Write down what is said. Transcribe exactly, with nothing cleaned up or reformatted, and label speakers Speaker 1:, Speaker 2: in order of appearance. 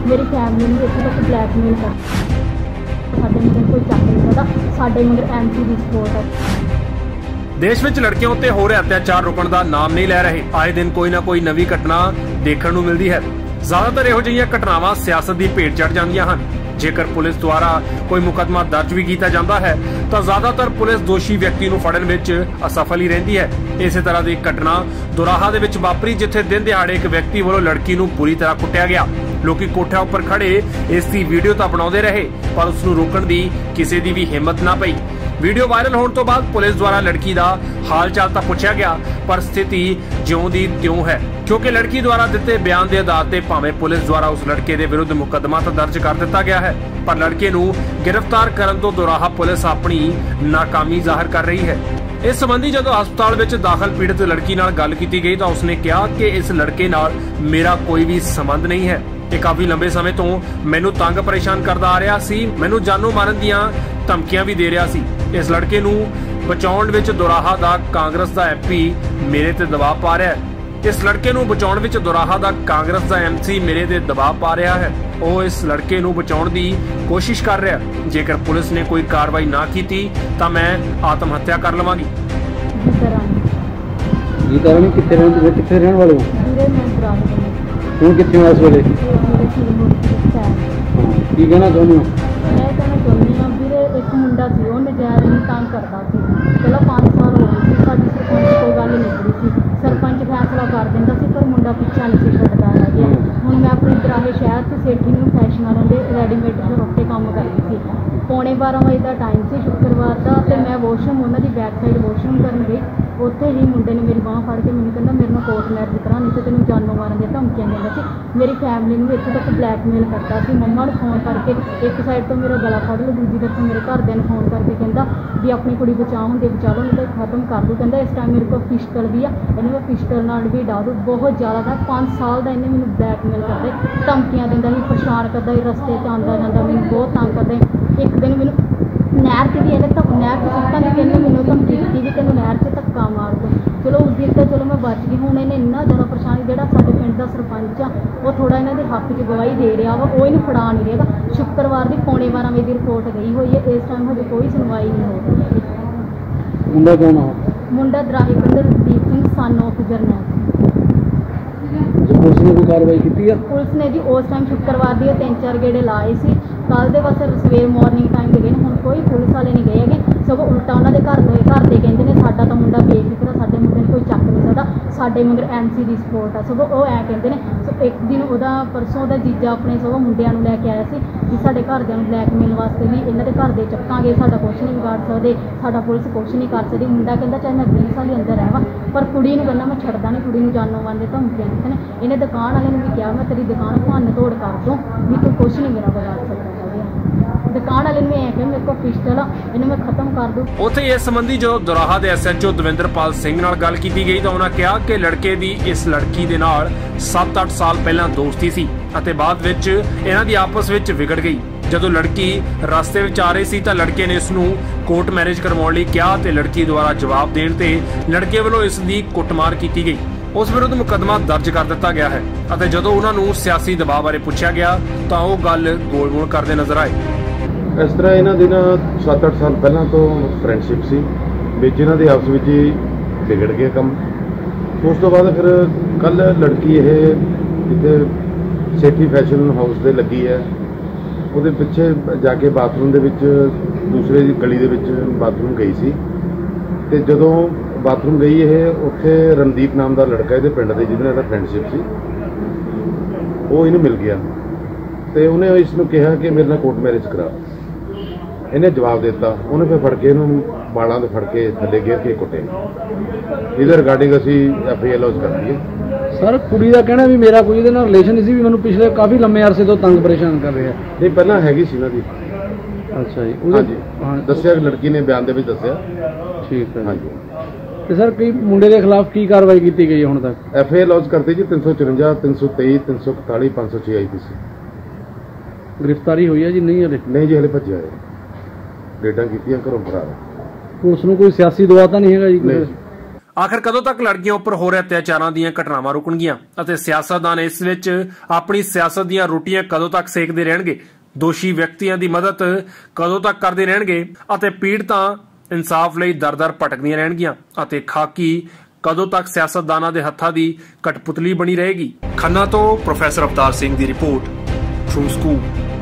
Speaker 1: मेरी फैमिली में इतने तक ब्लैकमेल कर साडे मगर कोई चक नहीं सकता, साडे मगर एमसी की सपोर्ट है।
Speaker 2: देश ਵਿੱਚ ਲੜਕੀਆਂ ਉੱਤੇ ਹੋ ਰਿਹਾ ਅਤਿਆਚਾਰ ਰੁਕਣ ਦਾ ਨਾਮ ਨਹੀਂ ਲੈ ਰਹੇ। ਆਏ ਦਿਨ ਕੋਈ ਨਾ ਕੋਈ ਨਵੀਂ ਘਟਨਾ ਦੇਖਣ ਨੂੰ ਮਿਲਦੀ ਹੈ। ਜ਼ਿਆਦਾਤਰ ਇਹੋ ਜਿਹੀਆਂ ਘਟਨਾਵਾਂ ਸਿਆਸਤ ਦੀ ਭੇਟ ਚੜ੍ਹ ਜਾਂਦੀਆਂ ਹਨ। ਜੇਕਰ ਪੁਲਿਸ ਦੁਆਰਾ ਕੋਈ ਮੁਕੱਦਮਾ ਦਰਜ ਵੀ ਕੀਤਾ ਜਾਂਦਾ ਹੈ ਤਾਂ ਜ਼ਿਆਦਾਤਰ ਪੁਲਿਸ ਦੋਸ਼ੀ ਵਿਅਕਤੀ ਨੂੰ ਫੜਨ ਵਿੱਚ ਅਸਫਲ ਹੀ ਰਹਿੰਦੀ ਹੈ। ਇਸੇ ਤਰ੍ਹਾਂ ਦੀ ਘਟਨਾ ਦੁਰਾਹਾ ਦੇ ਵਿੱਚ ਵਾਪਰੀ, ਜਿੱਥੇ ਦਿਨ ਦਿਹਾੜੇ ਇੱਕ ਵਿਅਕਤੀ ਵੱਲੋਂ ਲੜਕੀ ਨੂੰ ਬੁਰੀ ਤਰ੍ਹਾਂ ਕੁੱਟਿਆ ਗਿਆ। ਲੋਕੀ ਕੋਠਿਆਂ ਉੱਪਰ ਖੜੇ ਇਸ ਦੀ ਵੀਡੀਓ ਤਾਂ ਬਣਾਉਂਦੇ ਰਹੇ, ਪਰ ਉਸ ਨੂੰ ਰੋਕਣ ਦੀ ਕਿਸੇ ਦੀ ਵੀ ਹਿੰਮਤ ਨਾ ਪਈ। ਵੀਡੀਓ ਵਾਇਰਲ ਹੋਣ ਤੋਂ ਬਾਅਦ ਪੁਲਿਸ ਦੁਆਰਾ ਲੜਕੀ ਦਾ ਹਾਲ ਚਾਲ ਤਾਂ ਪੁੱਛਿਆ ਗਿਆ, ਪਰ ਸਥਿਤੀ ਜਿਉਂ ਦੀ ਤਿਉਂ ਹੈ, ਕਿਉਂਕਿ ਲੜਕੀ ਦੁਆਰਾ ਦਿੱਤੇ ਬਿਆਨ ਦੇ ਆਧਾਰ ਤੇ ਭਾਵੇਂ ਪੁਲਿਸ ਦੁਆਰਾ ਉਸ ਲੜਕੇ ਦੇ ਵਿਰੁੱਧ ਮੁਕੱਦਮਾ ਤਾਂ ਦਰਜ ਕਰ ਦਿੱਤਾ ਗਿਆ ਹੈ, ਪਰ ਲੜਕੇ ਨੂੰ ਗ੍ਰਿਫਤਾਰ ਕਰਨ ਤੋਂ ਦੁਰਾਹਾ ਪੁਲਿਸ ਆਪਣੀ ਨਾਕਾਮੀ ਜ਼ਾਹਰ ਕਰ ਰਹੀ ਹੈ। ਇਸ ਸੰਬੰਧੀ ਜਦੋਂ ਹਸਪਤਾਲ ਵਿੱਚ ਦਾਖਲ ਪੀੜਤ ਲੜਕੀ ਨਾਲ ਗੱਲ ਕੀਤੀ ਗਈ ਤਾਂ ਉਸਨੇ ਕਿਹਾ ਕਿ ਇਸ ਲੜਕੇ ਨਾਲ ਮੇਰਾ ਕੋਈ ਵੀ ਸੰਬੰਧ ਨਹੀਂ ਹੈ। ਇਹ ਕਾਫੀ ਲੰਬੇ ਸਮੇਂ ਤੋਂ ਮੈਨੂੰ ਤੰਗ ਪਰੇਸ਼ਾਨ ਕਰਦਾ ਆ ਰਿਹਾ ਸੀ, ਮੈਨੂੰ ਜਾਨੋਂ ਮਾਰਨ ਦੀਆਂ ਧਮਕੀਆਂ ਵੀ ਦੇ ਰਿਹਾ ਸੀ। ਇਸ ਲੜਕੇ ਨੂੰ ਬਚਾਉਣ ਵਿੱਚ ਦੁਰਾਹਾ ਦਾ ਕਾਂਗਰਸ ਦਾ ਐਮਪੀ ਮੇਰੇ ਤੇ ਦਬਾਅ ਪਾ ਰਿਹਾ ਹੈ। ਇਸ ਲੜਕੇ ਨੂੰ ਬਚਾਉਣ ਵਿੱਚ ਦੁਰਾਹਾ ਦਾ ਕਾਂਗਰਸ ਦਾ ਐਮਸੀ ਮੇਰੇ ਤੇ ਦਬਾਅ ਪਾ ਰਿਹਾ ਹੈ। ਉਹ ਇਸ ਲੜਕੇ ਨੂੰ ਬਚਾਉਣ ਦੀ ਕੋਸ਼ਿਸ਼ ਕਰ ਰਿਹਾ। ਜੇਕਰ ਪੁਲਿਸ ਨੇ ਕੋਈ ਕਾਰਵਾਈ ਨਾ ਕੀਤੀ ਤਾਂ ਮੈਂ ਆਤਮ ਹੱਤਿਆ ਕਰ ਲਵਾਂਗੀ।
Speaker 3: ਜੀ ਕਰਾਂਗੇ ਕਿੱਥੇ ਰਹਿਣ ਕਿੱਥੇ ਰਹਿਣ ਵਾਲੇ ਹੋ?
Speaker 1: ਵੀਰੇ ਮੈਂ ਦਰਾਹਾ ਦੇ
Speaker 3: ਹੁਣ ਕਿੱਥੇ ਹੋ ਇਸ ਵੇਲੇ? ਕੀ ਕਹਿਣਾ ਚਾਹੁੰਦੇ ਹੋ?
Speaker 1: ਮੈਂ ਕਹਿਣਾ ਚਾਹੁੰਦੀ ਹਾਂ ਵੀਰੇ, ਇੱਕ ਮੁੰਡਾ ਸੀ ਉਹ ਨਜਾਇਜ਼ ਨੂੰ ਤੰਗ ਕਰਦਾ ਸੀ। ਪਹਿਲਾਂ ਪੰਜ ਸਾਲ ਹੋ ਗਏ ਸੀ, ਸਾਡੀ ਸਰਪੰਚ ਕੋਈ ਗੱਲ ਨਹੀਂ ਸੀ, ਸਰਪੰਚ ਫੈਸਲਾ ਕਰ ਦਿੰਦਾ ਸੀ ਪਰ ਮੁੰਡਾ ਪਿੱਛਾ ਨਹੀਂ ਸੀ ਛੱਡਦਾ ਹੈਗਾ। ਹੁਣ ਮੈਂ ਆਪਣੇ ਦਰਾਹੇ ਸ਼ਹਿਰ 'ਚ ਸੇਠੀ ਨੂੰ ਫੈਸ਼ਨ ਵਾਲਿਆਂ ਦੇ ਰੈਡੀਮੇਡ ਦੇ ਉੱਤੇ ਕੰਮ ਕਰਦੀ ਸੀ। ਪੌਣੇ ਬਾਰਾਂ ਵਜੇ ਦਾ ਟਾਈਮ ਸੀ ਸ਼ੁੱਕਰਵਾਰ ਦਾ, ਤੇ ਮੈਂ ਵਾਸ਼ਰੂਮ ਉਹਨਾਂ ਦੀ ਬੈਕ ਸਾਈਡ ਵਾਸ਼ਰੂਮ ਕਰਨ ਗਈ। ਉੱਥੇ ਹੀ ਮੁੰਡੇ ਨੇ ਮੇਰੀ ਬਾਂਹ ਫੜ ਕੇ ਮੈਨੂੰ ਕਹਿੰਦਾ ਮੇਰੇ ਨਾਲ ਕੋਰਟ ਮੈਰਿਜ ਕਰਾ, ਨਹੀਂ ਤੇ ਤੈਨੂੰ ਜਾਨੋਂ ਮਾਰਨ ਦੀਆਂ ਧਮਕੀਆਂ ਦਿੰਦਾ ਸੀ। ਮੇਰੀ ਫੈਮਿਲੀ ਨੂੰ ਇੱਥੇ ਤੱਕ ਬਲੈਕਮੇਲ ਕਰਦਾ ਸੀ। ਮੰਮਾ ਨੂੰ ਫੋਨ ਕਰਕੇ ਇੱਕ ਸਾਈਡ ਤੋਂ ਮੇਰਾ ਗਲਾ ਫੜ ਲਓ, ਦੂਜੀ ਤਰਫ ਮੇਰੇ ਘਰਦਿਆਂ ਨੂੰ ਫੋਨ ਕਰਕੇ ਕਹਿੰਦਾ ਵੀ ਆਪਣੀ ਕੁੜੀ ਬਚਾਓ, ਹੁੰਦੇ ਬਚਾ ਲਓ, ਨਹੀਂ ਤਾਂ ਖਤਮ ਕਰ ਦੂੰ। ਕਹਿੰਦਾ ਇਸ ਟਾਈਮ ਮੇਰੇ ਕੋਲ ਪਿਸਟਲ ਵੀ ਆ, ਇਹਨੂੰ ਮੈਂ ਪਿਸਟਲ ਨਾਲ ਵੀ ਡਾ ਦੂੰ। ਬਹੁਤ ਜ਼ਿਆਦਾ ਦਾ ਪੰਜ ਸਾਲ ਦਾ ਇਹਨੇ ਮੈਨੂੰ ਬਲੈਕਮੇਲ ਕਰਦੇ, ਧਮਕੀਆਂ ਦਿੰਦਾ ਸੀ, ਪਰੇਸ਼ਾਨ ਕਰਦਾ ਸੀ, ਰਸਤੇ 'ਚ ਆਉਂਦਾ ਜਾਂਦਾ ਮੈਨੂੰ ਬਹੁਤ ਤੰਗ ਕਰਦਾ। ਇੱਕ ਦਿਨ ਮੈਨੂੰ ਨਹਿਰ 'ਚ ਵੀ ਇਹਨੇ ਧੱਕ ਨਹਿਰ 'ਚ ਸੁੱਟਾਂ ਦੀ ਕਹਿੰਦੇ ਮੈਨੂੰ ਧਮਕੀ ਦਿੱਤੀ ਵੀ ਤੈਨੂੰ ਨਹਿਰ 'ਚ ਧੱਕਾ ਮਾਰ ਦੋ। ਚਲੋ ਉਸ ਦਿਨ ਤਾਂ ਚਲੋ ਮੈਂ ਬਚ ਗਈ। ਹੁਣ ਇਹਨੇ ਇੰਨਾ ਜ਼ਿਆਦਾ ਪਰੇਸ਼ਾਨ, ਜਿਹੜਾ ਸਾਡੇ ਪਿੰਡ ਦਾ ਸਰਪੰਚ ਆ ਉਹ ਥੋੜ੍ਹਾ ਇਹਨਾਂ ਦੇ ਹੱਕ 'ਚ ਗਵਾਹੀ ਦੇ ਰਿਹਾ ਵਾ, ਉਹ ਇਹਨੂੰ ਫੜਾ ਨਹੀਂ ਰਿਹਾ। ਸ਼ੁੱਕਰਵਾਰ ਦੀ ਪੌਣੇ ਬਾਰਾਂ ਵਜੇ ਦੀ ਰਿਪੋਰਟ ਗਈ ਹੋਈ ਹੈ, ਇਸ ਟਾਈਮ ਹਜੇ ਕੋਈ ਸੁਣਵਾਈ ਨਹੀਂ ਹੋ ਰਹੀ।
Speaker 3: ਮੁੰਡਾ ਕੌਣ ਆ?
Speaker 1: ਮੁੰਡਾ ਦਰਾਹੇ ਪਿੰਡ Randeep Singh son of Jarnail.
Speaker 3: Police ਨੇ ਕੋਈ ਕਾਰਵਾਈ ਕੀਤੀ ਆ?
Speaker 1: ਪੁਲਿਸ ਨੇ ਜੀ ਉਸ ਟਾਈਮ ਸ਼ੁੱਕਰਵਾਰ ਦੀ ਤਿੰਨ ਚਾਰ ਗੇੜੇ ਲਾਏ ਸੀ। ਕੱਲ੍ਹ ਦੇ ਬਸ ਸਵੇਰ ਮਾਰਨਿੰਗ ਟਾਈਮ ਦੇ ਗਏ ਨੇ। ਹੁਣ ਕੋਈ ਪੁਲਿਸ ਵਾਲੇ ਨਹੀਂ ਗਏ ਹੈਗੇ, ਸਗੋਂ ਉਲਟਾ ਉਹਨਾਂ ਦੇ ਘਰ ਦੇ ਘਰ ਦੇ ਕਹਿੰਦੇ ਨੇ ਸਾਡਾ ਤਾਂ ਮੁੰਡਾ ਬੇਫਿਕਰ ਆ, ਸਾਡੇ ਮੁੰਡੇ ਨੂੰ ਕੋਈ ਚੱਕ ਨਹੀਂ ਸਕਦਾ, ਸਾਡੇ ਮਗਰ ਐਮਸੀ ਦੀ ਸਪੋਰਟ ਆ। ਸਗੋਂ ਉਹ ਐਂ ਕਹਿੰਦੇ ਨੇ। ਸੋ ਇੱਕ ਦਿਨ ਉਹਦਾ ਪਰਸੋਂ ਉਹਦਾ ਜੀਜਾ ਆਪਣੇ ਸਗੋਂ ਮੁੰਡਿਆਂ ਨੂੰ ਲੈ ਕੇ ਆਇਆ ਸੀ ਵੀ ਸਾਡੇ ਘਰਦਿਆਂ ਨੂੰ ਬਲੈਕਮੇਲ ਵਾਸਤੇ ਵੀ ਇਹਨਾਂ ਦੇ ਘਰ ਦੇ ਚੱਕਾਂਗੇ, ਸਾਡਾ ਕੁਛ ਨਹੀਂ ਵਿਗਾੜ ਸਕਦੇ, ਸਾਡਾ ਪੁਲਿਸ ਕੁਛ ਨਹੀਂ ਕਰ ਸਕਦੀ। ਮੁੰਡਾ ਕਹਿੰਦਾ ਚਾਹੇ ਮੈਂ ਵੀਹ ਸਾਲ ਹੀ ਅੰਦਰ ਰਹਿਵਾਂ ਪਰ ਕੁੜੀ ਨੂੰ ਕਹਿੰਦਾ ਮੈਂ ਛੱਡਦਾ ਨਹੀਂ, ਕੁੜੀ ਨੂੰ ਜਾਨੋਂ ਮਾਰਨ ਦੇ ਧਮਕੀਆਂ ਦਿੱਤੀਆਂ ਨੇ। ਇਹਨੇ ਦੁਕਾਨ ਵਾਲੇ ਨੂੰ ਵੀ ਕਿਹਾ ਮੈਂ ਤੇਰੀ ਦੁਕਾਨ ਭੰਨ ਤੋੜ ਕਰ ਦੂੰ ਵੀ ਤੂੰ ਕੁਛ ਨਹੀਂ ਮੇਰਾ ਵਿਗਾੜ ਸਕਦਾ। ਦੁਕਾਨ ਵਾਲੇ ਨੇ ਇਹ ਕਿਹਾ ਮੇਰੇ ਕੋਲ ਪਿਸਟਲ ਆ, ਇਹਨੂੰ ਮੈਂ ਖਤਮ ਕਰ ਦੂੰ।
Speaker 2: ਉੱਥੇ ਇਸ ਸੰਬੰਧੀ ਜਦੋਂ ਦੁਰਾਹਾ ਦੇ ਐਸਐਚਓ ਦਵਿੰਦਰਪਾਲ ਸਿੰਘ ਨਾਲ ਗੱਲ ਕੀਤੀ ਗਈ ਤਾਂ ਉਹਨਾਂ ਕਿਹਾ ਕਿ ਲੜਕੇ ਦੀ ਇਸ ਲੜਕੀ ਦੇ ਨਾਲ ਸੱਤ ਅੱਠ ਸਾਲ ਪਹਿਲਾਂ ਦੋਸਤੀ ਸੀ ਅਤੇ ਬਾਅਦ ਵਿੱਚ ਇਹਨਾਂ ਦੀ ਆਪਸ ਵਿੱਚ ਵਿਗੜ ਗਈ। ਜਦੋਂ ਲੜਕੀ ਰਸਤੇ ਵਿੱਚ ਆ ਰਹੀ ਸੀ ਤਾਂ ਲੜਕੇ ਨੇ ਇਸ ਨੂੰ ਕੋਰਟ ਮੈਰਿਜ ਕਰਵਾਉਣ ਲਈ ਕਿਹਾ ਤੇ ਲੜਕੀ ਦੁਆਰਾ ਜਵਾਬ ਦੇਣ ਤੇ ਲੜਕੇ ਵੱਲੋਂ ਇਸ ਦੀ ਕੁੱਟਮਾਰ ਕੀਤੀ ਗਈ। ਉਸ ਵਿਰੁੱਧ ਮੁਕੱਦਮਾ ਦਰਜ ਕਰ ਦਿੱਤਾ ਗਿਆ ਹੈ ਅਤੇ ਜਦੋਂ ਉਹਨਾਂ ਨੂੰ ਸਿਆਸੀ ਦਬਾਅ ਬਾਰੇ ਪੁੱਛਿਆ ਗਿਆ ਤਾਂ ਉਹ ਗੱਲ ਗੋਲ-ਮੋਲ ਕਰਦੇ ਨਜ਼ਰ ਆਏ।
Speaker 4: ਇਸ ਤਰ੍ਹਾਂ ਇਹਨਾਂ ਦੀ ਨਾ ਸੱਤ ਅੱਠ ਸਾਲ ਪਹਿਲਾਂ ਤੋਂ ਫਰੈਂਡਸ਼ਿਪ ਸੀ ਵਿੱਚ ਇਹਨਾਂ ਦੇ ਆਪਸ ਵਿੱਚ ਹੀ ਵਿਗੜ ਗਿਆ ਕੰਮ। ਉਸ ਤੋਂ ਬਾਅਦ ਫਿਰ ਕੱਲ ਲੜਕੀ ਇਹ ਜਿੱਥੇ ਸੇਠੀ ਫੈਸ਼ਨ ਹਾਊਸ ਦੇ ਲੱਗੀ ਹੈ ਉਹਦੇ ਪਿੱਛੇ ਜਾ ਕੇ ਬਾਥਰੂਮ ਦੇ ਵਿੱਚ ਦੂਸਰੇ ਦੀ ਗਲੀ ਦੇ ਵਿੱਚ ਬਾਥਰੂਮ ਗਈ ਸੀ ਤੇ ਜਦੋਂ ਬਾਥਰੂਮ ਗਈ ਇਹ ਉੱਥੇ ਰਣਦੀਪ ਨਾਮ ਦਾ ਲੜਕਾ ਇਹਦੇ ਪਿੰਡ ਦੇ ਜਿਹਦੇ ਨਾਲ ਇਹਦਾ ਫਰੈਂਡਸ਼ਿਪ ਸੀ ਉਹ ਇਹਨੂੰ ਮਿਲ ਗਿਆ ਤੇ ਉਹਨੇ ਇਸ ਨੂੰ ਕਿਹਾ ਕਿ ਮੇਰੇ ਨਾਲ ਕੋਰਟ ਮੈਰਿਜ ਕਰਾ। ਇਹਨੇ ਜਵਾਬ ਦਿੱਤਾ, ਉਹਨੇ ਫਿਰ ਫੜ ਕੇ ਇਹਨੂੰ ਬਾਲਾਂ ਤੋਂ ਫੜ ਕੇ ਥੱਲੇ ਗੇਰ ਕੇ ਕੁੱਟੇ। ਇਹਦੇ ਰਿਗਾਰਡਿੰਗ ਅਸੀਂ ਐਫ ਆਈ ਆਰ ਲੌਂਚ ਕਰ ਦਈਏ।
Speaker 3: ਸਰ ਕੁੜੀ ਦਾ ਕਹਿਣਾ ਵੀ ਮੇਰਾ ਕੋਈ ਇਹਦੇ ਨਾਲ ਰਿਲੇਸ਼ਨ ਨਹੀਂ ਸੀ, ਵੀ ਮੈਨੂੰ ਪਿਛਲੇ ਕਾਫੀ ਲੰਮੇ ਅਰਸੇ ਤੋਂ ਤੰਗ ਪਰੇਸ਼ਾਨ ਕਰ ਰਿਹਾ।
Speaker 4: ਨਹੀਂ ਪਹਿਲਾਂ ਹੈਗੀ ਸੀ ਇਹਨਾਂ ਦੀ।
Speaker 3: ਅੱਛਾ ਜੀ,
Speaker 4: ਹਾਂਜੀ ਦੱਸਿਆ ਲੜਕੀ ਨੇ ਬਿਆਨ ਦੇ ਵਿੱਚ ਦੱਸਿਆ।
Speaker 3: ਠੀਕ ਹੈ
Speaker 4: ਹਾਂਜੀ।
Speaker 3: ਤੇ ਸਰ ਕੀ ਮੁੰਡੇ ਦੇ ਖਿਲਾਫ ਕੀ ਕਾਰਵਾਈ ਕੀਤੀ ਗਈ ਹੁਣ ਤੱਕ?
Speaker 4: ਐਫ ਆਈ ਆਰ ਲੌਂਚ ਕਰਤੀ ਜੀ ਤਿੰਨ ਸੌ ਚੁਰੰਜਾ ਤਿੰਨ ਸੌ ਤੇਈ ਤਿੰਨ ਸੌ ਇਕਤਾਲੀ ਪੰਜ ਸੌ ਛੇ ਆਈ ਪੀ ਸੀ।
Speaker 3: ਗ੍ਰਿਫਤਾਰੀ ਹੋਈ ਹੈ ਜੀ? ਨਹੀਂ ਹਲੇ
Speaker 4: ਨਹੀਂ ਜੀ, ਹਲੇ ਭੱਜਿਆ ਹੈ, ਡੇਟਾਂ ਕੀਤੀਆਂ ਘਰੋਂ ਫਰਾਰ।
Speaker 3: ਪੁਲਿਸ ਨੂੰ ਕੋਈ ਸਿਆਸੀ ਦਬਾਅ ਤਾਂ ਨਹੀਂ ਹੈਗਾ ਜੀ?
Speaker 4: ਨਹੀਂ।
Speaker 2: आखिर कदों तक लड़कियों उपर हो रहे अत्याचारों ਦੀਆਂ ਘਟਨਾਵਾਂ ਰੁਕਣਗੀਆਂ ਅਤੇ ਸਿਆਸਤਦਾਨ ਇਸ ਵਿੱਚ ਆਪਣੀ ਸਿਆਸਤ ਦੀਆਂ ਰੋਟੀਆਂ ਕਦੋਂ ਤੱਕ ਸੇਕਦੇ ਰਹਿਣਗੇ? ਦੋਸ਼ੀ ਵਿਅਕਤੀਆਂ ਦੀ ਮਦਦ ਕਦੋਂ ਤੱਕ ਕਰਦੇ ਰਹਿਣਗੇ ਅਤੇ ਪੀੜਤਾਂ ਇਨਸਾਫ ਲਈ ਦਰ-ਦਰ ਭਟਕਦੀਆਂ ਰਹਿਣਗੀਆਂ ਅਤੇ ਖਾਕੀ ਕਦੋਂ ਤੱਕ ਸਿਆਸਤਦਾਨਾਂ ਦੇ ਹੱਥਾਂ ਦੀ ਕਠਪੁਤਲੀ ਬਣੀ ਰਹੇਗੀ? ਖੰਨਾ ਤੋਂ ਪ੍ਰੋਫੈਸਰ ਅਵਤਾਰ ਸਿੰਘ ਦੀ ਰਿਪੋਰਟ, ਟਰੂ ਸਕੂਪ।